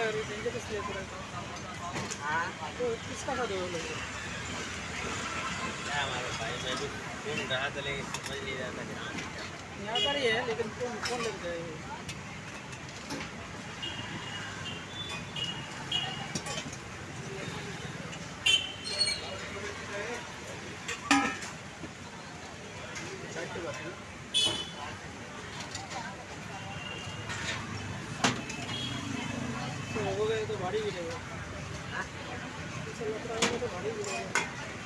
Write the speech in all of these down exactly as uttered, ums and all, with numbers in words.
त्यांचे कसले हां तो किसका सा दो लोग क्या हमारे भाई मैं भी सुन रहा था लेकिन समझ नहीं रहा था यहाँ पर ही है लेकिन कौन कौन लग जाए तो हो गए तो भाड़ी गिरेगा तो भाड़ी गिरेगा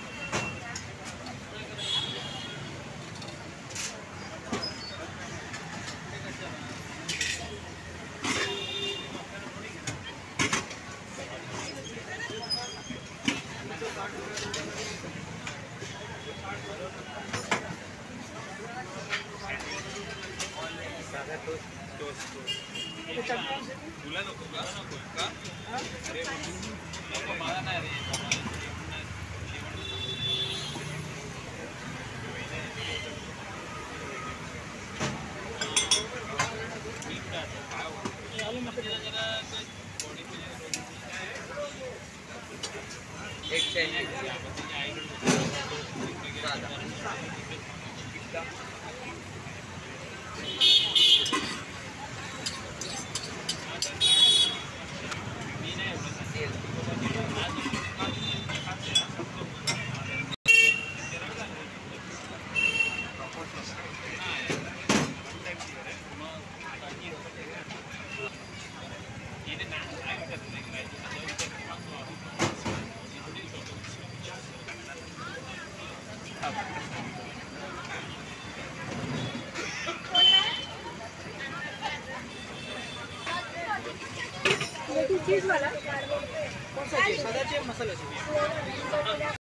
तुला नको का नको का अरे नको मला नाही रे एक चाहिए चीज वाला कौन सा चीज सादा चाहिए मसाला चाहिए